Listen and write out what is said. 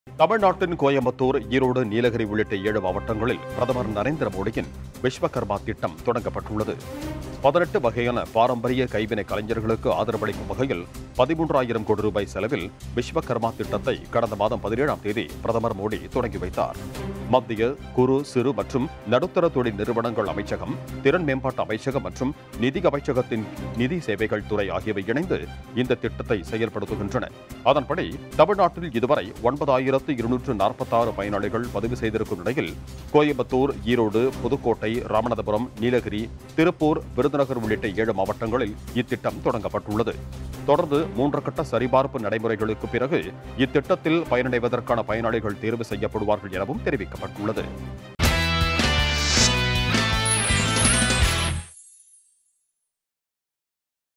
தமிழ்நாட்டின் கோயம்புத்தூர், ஈரோடு, நீலகிரி உள்ளிட்ட 7 மாவட்டங்களில் பிரதமர் நரேந்திர மோடியின் விஸ்வகர்மா திட்டம் தொடங்கப்பட்டுள்ளது. 18 வகையான பாரம்பரிய கைவினை கலைஞர்களுக்கு ஆதரவளிக்கும் வகையில் 13,000 கோடி ரூபாய் செலவில் விஸ்வகர்மா திட்டத்தை கடந்த மாதம் 17ஆம் தேதி பிரதமர் மோடி தொடங்கி வைத்தார். மத்திய குறு, சிறு மற்றும் நடுத்தர தொழில் நிறுவனங்கள் அமைச்சகம், திறன் மேம்பாட்டு அமைச்சகம் மற்றும் நிதி அமைச்சகத்தின் நிதி சேவைகள் துறை ஆகியவை இணைந்து இந்த திட்டத்தை செயல்படுத்துகின்றன. அதன்படி தமிழ்நாட்டில் இதுவரை 9,246 பயனாளிகள் பதிவு செய்திருக்கும் நிலையில் கோயம்புத்தூர், ஈரோடு, புதுக்கோட்டை, ராமநாதபுரம், நீலகிரி, திருப்பூர், விருதுநகர் உள்ளிட்ட 7 மாவட்டங்களில் இத்திட்டம் தொடங்கப்பட்டுள்ளது. தொடர்ந்து 3 கட்ட சரிபார்ப்பு நடைமுறைகளுக்கு பிறகு இத்திட்டத்தில் பயனடைவதற்கான பயனாளிகள் தேர்வு செய்யப்படுவார்கள் எனவும் தெரிவிக்கப்பட்டுள்ளது.